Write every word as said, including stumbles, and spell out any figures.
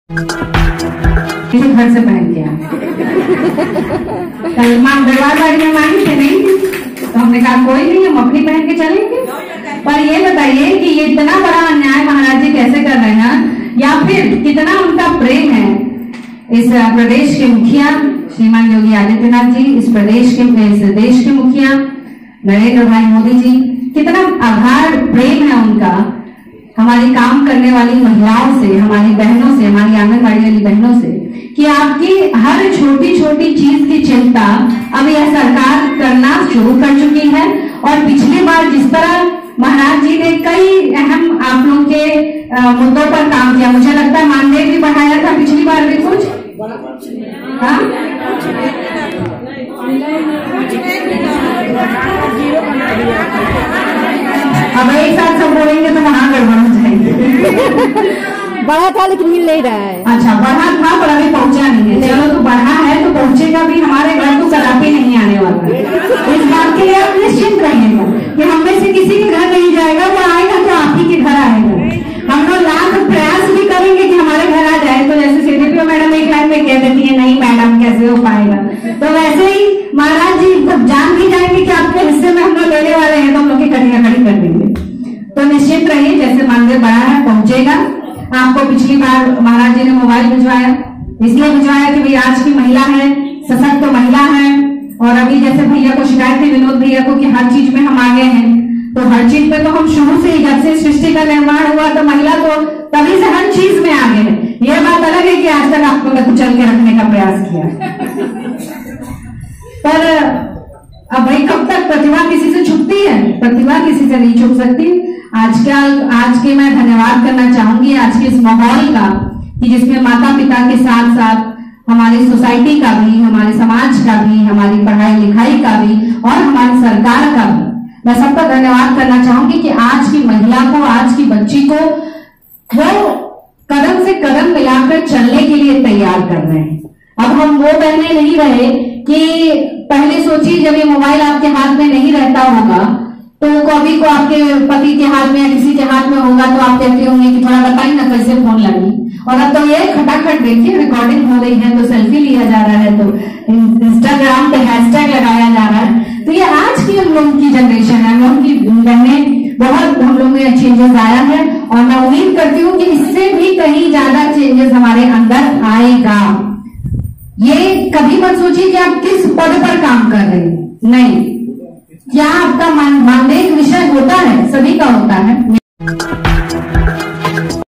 किसी घर से पहन के आए। कल मां दरबार बाड़ी में मांगी थे नहीं, तो हमने कहा कोई नहीं, हम अपनी पहन के चलेंगे। पर ये बताइए कि ये इतना बड़ा अन्याय महाराज जी कैसे कर रहे हैं, या फिर कितना उनका प्रेम है इस प्रदेश के मुखिया श्रीमान योगी आदित्यनाथ जी, इस प्रदेश के इस देश के मुखिया नरेंद्र भाई मोदी जी, कितना आभार प्रेम है उनका हमारी काम करने वाली महिलाओं से, हमारी बहनों से, हमारी आंगनबाड़ी वाली बहनों से, कि आपकी हर छोटी छोटी चीज की चिंता अब यह सरकार करना शुरू कर चुकी है। और पिछली बार जिस तरह महाराज जी ने कई अहम आप लोग के मुद्दों पर काम किया, मुझे लगता है मानदेय भी बढ़ाया था पिछली बार भी कुछ, हाँ? अब एक साथ सब बोलेंगे तो वहां गड़बड़ हो जाएंगे। बढ़ा था लेकिन मिल नहीं रहा है। अच्छा, बढ़ा था पर अभी पहुंचा नहीं है। चलो तो बढ़ा है तो पहुंचेगा भी, हमारे घर तो कदापि नहीं आने वाला। इस बात के लिए आप निश्चिंत रहिएगा कि हम में से किसी के घर नहीं जाएगा, वो आएगा तो आप ही के घर आएगा। हम लोग लाख प्रयास भी करेंगे कि हमारे घर आ जाए, तो जैसे सीडीपीओ मैडम एक लाइन में कह देती है नहीं मैडम कैसे हो पाएगा, तो वैसे ही महाराज जी जब जान भी जाएंगे कि आपके हिस्से में हम लोग लेने वाले हैं तो हम लोग की कटिया खड़ी कर देंगे। तो निश्चित रहिए, जैसे मानदेय बढ़ा है पहुंचेगा। आपको पिछली बार महाराज जी ने मोबाइल भिजवाया, इसलिए भिजवाया कि भाई आज की महिला है, सशक्त तो महिला है। और अभी जैसे भैया को शिकायत थी, विनोद भैया को, कि हर चीज में हम आगे हैं, तो हर चीज में तो हम शुरू से ही, जब से सृष्टि का निर्माण हुआ तो महिला तो तभी से हर चीज में आगे है। यह बात अलग है कि आज तक आपको मैं कुचल के रखने का प्रयास किया, पर अब भाई कब तक प्रतिभा किसी से छुपती है? प्रतिभा किसी से नहीं छुप सकती। आज का आज के मैं धन्यवाद करना चाहूंगी आज के इस माहौल का, कि जिसमें माता पिता के साथ साथ हमारी सोसाइटी का भी, हमारे समाज का भी, हमारी पढ़ाई लिखाई का भी और हमारी सरकार का भी मैं सबका धन्यवाद करना चाहूंगी कि आज की महिला को, आज की बच्ची को वो कदम से कदम मिलाकर चलने के लिए तैयार कर रहे हैं। अब हम वो बहने नहीं रहे कि पहले सोचिए जब ये मोबाइल आपके हाथ में नहीं रहता होगा तो कभी को आपके पति के हाथ में या किसी के हाथ में होगा तो आप कहते होंगे कि थोड़ा बताइए ना कैसे फोन लगी। और अब तो ये खटाखट देखिए रिकॉर्डिंग हो रही है, तो सेल्फी लिया जा रहा है, तो इंस्टाग्राम पे हैशटैग लगाया जा रहा है। तो ये आज की हम लोगों की जनरेशन है, हम लोगों की बहनें, बहुत हम लोगों में चेंजेस आया है। और मैं उम्मीद करती हूँ कि इससे भी कहीं ज्यादा चेंजेस हमारे अंदर आएगा। ये कभी मत सोचिए कि आप किस पद पर काम कर रहे हैं, नहीं, क्या आपका मानदेय विषय होता है, सभी का होता है।